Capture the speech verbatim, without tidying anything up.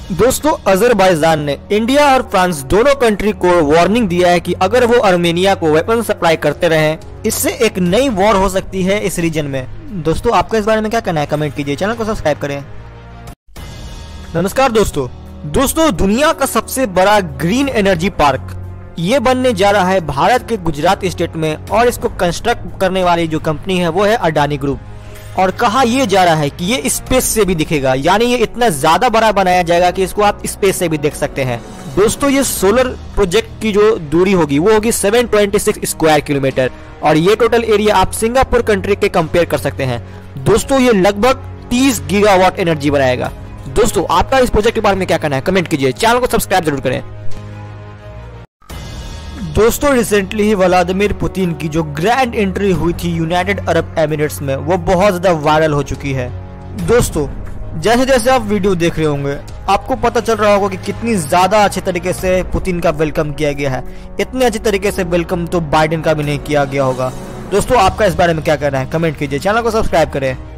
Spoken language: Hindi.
दोस्तों, अजरबैजान ने इंडिया और फ्रांस दोनों कंट्री को वार्निंग दिया है कि अगर वो आर्मेनिया को वेपन सप्लाई करते रहे, इससे एक नई वॉर हो सकती है इस रीजन में। दोस्तों, आपका इस बारे में क्या कहना है? कमेंट कीजिए, चैनल को सब्सक्राइब करें। नमस्कार दोस्तों दोस्तों दुनिया का सबसे बड़ा ग्रीन एनर्जी पार्क ये बनने जा रहा है भारत के गुजरात स्टेट में, और इसको कंस्ट्रक्ट करने वाली जो कंपनी है वो है अडानी ग्रुप। और कहा यह जा रहा है कि ये स्पेस से भी दिखेगा, यानी ये इतना ज्यादा बड़ा बनाया जाएगा कि इसको आप स्पेस से भी देख सकते हैं। दोस्तों, ये सोलर प्रोजेक्ट की जो दूरी होगी वो होगी सात सौ छब्बीस स्क्वायर किलोमीटर, और ये टोटल एरिया आप सिंगापुर कंट्री के कंपेयर कर सकते हैं। दोस्तों, ये लगभग तीस गीगावाट एनर्जी बनाएगा। दोस्तों, आपका इस प्रोजेक्ट के बारे में क्या कहना है? कमेंट कीजिए, चैनल को सब्सक्राइब जरूर करें। दोस्तों, रिसेंटली ही व्लादिमीर पुतिन की जो ग्रैंड एंट्री हुई थी यूनाइटेड अरब एमिरेट्स में, वो बहुत ज्यादा वायरल हो चुकी है। दोस्तों, जैसे जैसे आप वीडियो देख रहे होंगे आपको पता चल रहा होगा कि कितनी ज्यादा अच्छे तरीके से पुतिन का वेलकम किया गया है। इतने अच्छे तरीके से वेलकम तो बाइडेन का भी नहीं किया गया होगा। दोस्तों, आपका इस बारे में क्या कहना है? कमेंट कीजिए, चैनल को सब्सक्राइब करें।